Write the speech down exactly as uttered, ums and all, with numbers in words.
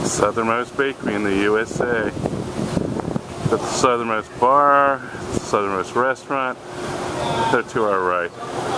Southernmost bakery in the U S A. Got the southernmost bar, the southernmost restaurant. They're to our right.